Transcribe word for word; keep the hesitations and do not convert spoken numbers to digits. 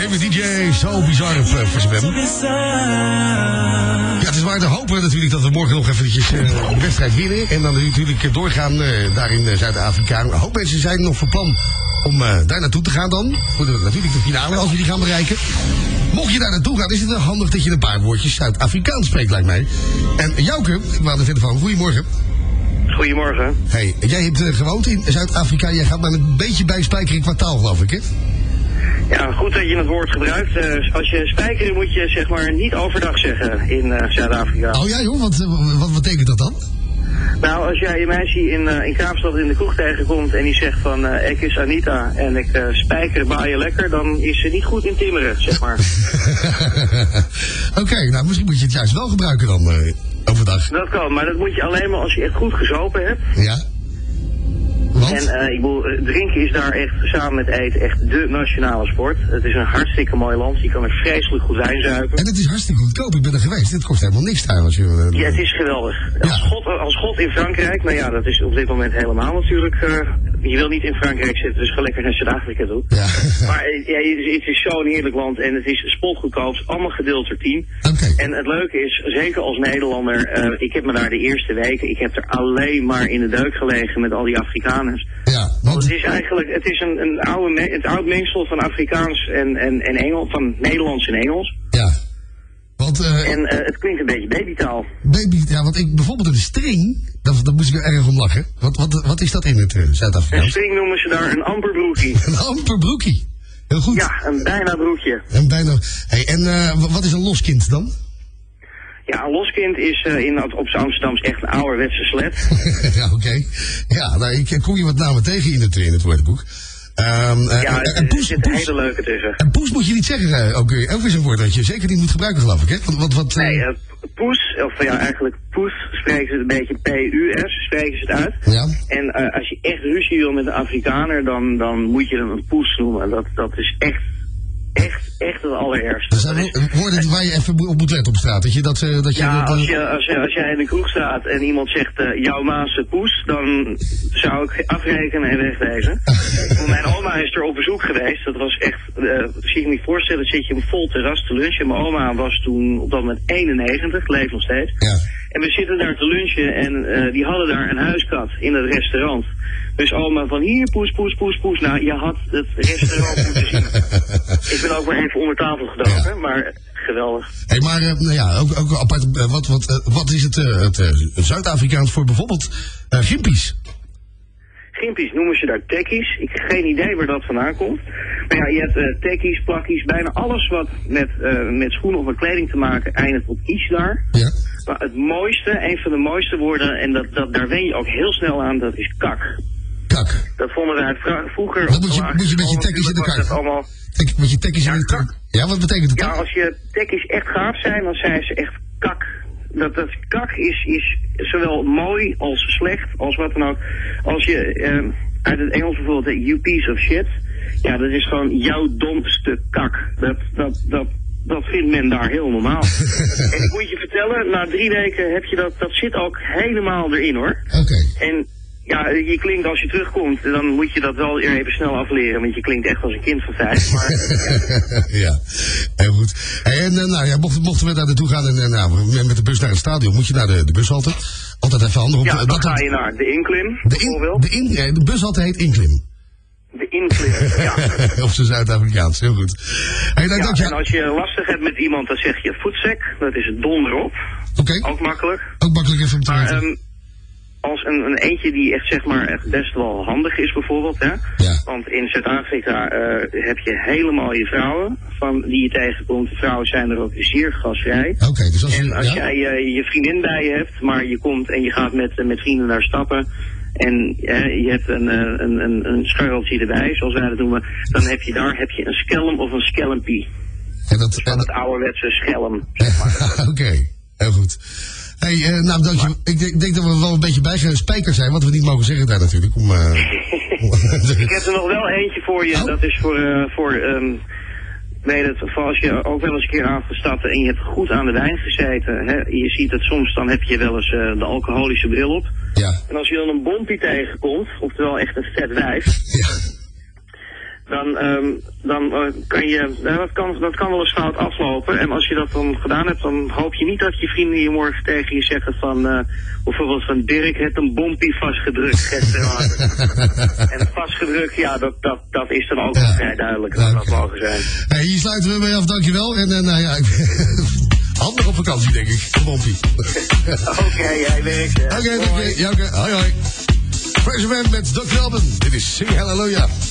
favorite D J, zo bizar op uh, voor Spam. Ja, het is maar te hopen natuurlijk dat we morgen nog eventjes uh, de wedstrijd winnen. En dan natuurlijk doorgaan uh, daar in uh, Zuid-Afrika. Een hoop mensen zijn nog van plan om uh, daar naartoe te gaan dan. Voor de, natuurlijk de finale, als we die gaan bereiken. Mocht je daar naartoe gaan, is het wel handig dat je een paar woordjes Zuid-Afrikaans spreekt, lijkt mij. En Jouke, ik wou de telefoon. Goedemorgen. Goedemorgen. Hey, jij hebt uh, gewoond in Zuid-Afrika. Jij gaat maar een beetje bij spijkeren qua taal, geloof ik, hè? Ja, goed dat je het woord gebruikt. Uh, als je spijkeren moet je zeg maar niet overdag zeggen in uh, Zuid-Afrika. Oh ja joh, wat, uh, wat betekent dat dan? Nou, als jij een meisje in, uh, in Kaapstad in de kroeg tegenkomt en die zegt van uh, ik is Anita en ik uh, spijker baaien lekker, dan is ze niet goed in timmeren, zeg maar. Oké, okay, nou misschien moet je het juist wel gebruiken dan uh, overdag. Dat kan, maar dat moet je alleen maar als je echt goed gezopen hebt. Ja. Want? En uh, ik bedoel, drinken is daar echt samen met eten echt de nationale sport. Het is een hartstikke mooi land. Je kan er vreselijk goed wijn zuipen. En het is hartstikke goedkoop. Ik ben er geweest. Het kost helemaal niks daar. Als je, uh, ja, het is geweldig. Ja. Als, God, als God in Frankrijk, nou ja, dat is op dit moment helemaal natuurlijk. Uh, je wil niet in Frankrijk zitten, dus ga lekker naar Zuid-Afrika toe. Ja. Maar ja, het, is, het is zo'n heerlijk land en het is spotgoedkoop. Allemaal gedeeld door tien. Okay. En het leuke is, zeker als Nederlander, uh, ik heb me daar de eerste weken, ik heb er alleen maar in de deuk gelegen met al die Afrikaners. Ja, want het is eigenlijk, het is een, een oude, me, het oud mengsel van Afrikaans en, en, en Engels, van Nederlands en Engels. Ja. Want, uh, en uh, het klinkt een beetje babytaal. Baby, ja, want ik bijvoorbeeld een string, daar, daar moest ik er erg om lachen. Wat, wat, wat is dat in het uh, Zuid-Afrikaans? Een string noemen ze daar een amperbroekie. Een amperbroekie. Heel goed. Ja, een bijna broekje. Een bijna. Hey, en uh, wat is een loskind dan? Ja, een loskind is uh, in, op z'n Amsterdams echt een ouderwetse slet. Ja, oké. Okay. Ja, nou, ik kom je wat namen tegen in het, in het woordenboek. Um, uh, ja, en, en poes, er zitten hele leuke tussen. En poes moet je niet zeggen, uh, ook, ook is een woord dat je zeker niet moet gebruiken, geloof ik, hè? Wat, wat, wat, uh... Nee, uh, poes, of ja, eigenlijk poes, spreken ze het een beetje P U S, spreken ze het uit. Ja. En uh, als je echt ruzie wil met een Afrikaner, dan, dan moet je hem een poes noemen. Dat, dat is echt... Echt, echt het allerergste. Er zijn wel woorden waar je even op moet letten op straat. Dat je dat, uh, dat je ja, dat, uh... als, je, als, je, als jij in de kroeg staat en iemand zegt uh, jouw maas poes, dan zou ik afrekenen en wegwezen. Mijn oma is er op bezoek geweest. Dat was echt, uh, zie je me niet voorstellen, dan zit je een vol terras te lunchen. Mijn oma was toen op dat moment eenennegentig, leeft nog steeds. Ja. En we zitten daar te lunchen en uh, die hadden daar een huiskat in het restaurant. Dus oma van hier, poes, poes, poes, poes. Nou, je had het restaurant moeten zien. Ik ben ook maar even onder tafel gedoken, ja. Maar geweldig. Hé, hey, maar uh, nou ja, ook, ook apart, uh, wat, wat, uh, wat is het, uh, het uh, Zuid-Afrikaans voor bijvoorbeeld uh, gimpies? Gimpies noemen ze daar tekkies. Ik heb geen idee waar dat vandaan komt. Maar ja, je hebt uh, tekkies, plakkies, bijna alles wat met, uh, met schoenen of met kleding te maken eindigt op iets daar. Ja. Maar het mooiste, een van de mooiste woorden, en dat, dat, daar wen je ook heel snel aan, dat is kak. Kak. Dat vonden we uit vroeger. Dat moet je, moet je met je tekkies in de kak. Allemaal... Met je tekkies in de kak. Ja, wat betekent het? Ja, als je tekkies echt gaaf zijn, dan zijn ze echt kak. Dat, dat kak is, is zowel mooi als slecht, als wat dan ook. Als je uh, uit het Engels bijvoorbeeld, you piece of shit. Ja, dat is gewoon jouw domste kak. Dat, dat, dat, dat vindt men daar heel normaal. En ik moet je vertellen, na drie weken heb je dat, dat zit ook helemaal erin hoor. Oké. Okay. En ja, je klinkt als je terugkomt, dan moet je dat wel even snel afleren, want je klinkt echt als een kind van vijf. Maar, ja. Ja, heel goed. Hey, en nou ja, mochten, mochten we daar naartoe gaan en nou, met de bus naar het stadion, moet je naar de, de bushalte. Altijd even handen op. Ja, dan dat ga je naar de Inklim, de in, bijvoorbeeld. De, in, de bushalte heet Inklim. De Inklim, ja. Of zijn Zuid-Afrikaans, heel goed. Hey, nou, ja, dank je. En als je lastig hebt met iemand, dan zeg je voetsek, dat is het donder op. Oké. Okay. Ook makkelijk. Ook makkelijk even om te weten. Um, als een, een eentje die echt zeg maar echt best wel handig is bijvoorbeeld, hè. Ja. Want in Zuid-Afrika uh, heb je hele mooie vrouwen van die je tegenkomt. De vrouwen zijn er ook zeer gastvrij. Oké, okay, dus als je, en als ja? jij uh, je vriendin bij je hebt, maar je komt en je gaat met, uh, met vrienden daar stappen en uh, je hebt een, uh, een, een, een scharreltje erbij, zoals wij dat noemen, dan heb je daar heb je een schelm of een schelmpie. En dat, van en het ouderwetse schelm, zeg maar. Oké, okay, heel goed. Hey, uh, nou, dank je. Ik denk, denk dat we wel een beetje bijgespijkerd zijn, wat we niet mogen zeggen daar natuurlijk. Om, uh... Ik heb er nog wel eentje voor je, oh. Dat is voor, uh, voor um, weet het, voor als je ook wel eens een keer afgestapt en je hebt goed aan de wijn gezeten. Hè, je ziet het soms, dan heb je wel eens uh, de alcoholische bril op. Ja. En als je dan een bompie tegenkomt, oftewel echt een vet wijf, ja. dan, um, dan uh, kan je, uh, dat, kan, dat kan wel eens fout aflopen. En als je dat dan gedaan hebt, dan hoop je niet dat je vrienden je morgen tegen je zeggen van, uh, bijvoorbeeld van Dirk heeft een bompie vastgedrukt gisteren. En vastgedrukt, ja, dat, dat, dat is dan ook ja. vrij duidelijk dat dat mogen zijn. Hey, hier sluiten we mee af, dankjewel. En uh, nou ja, handig op vakantie, denk ik. Een bompie. Oké, okay, jij werkt. Oké, dank je. Ja, oké. Hoi, hoi. Fresh Man met doctor Alban. Dit is Sing Hallelujah.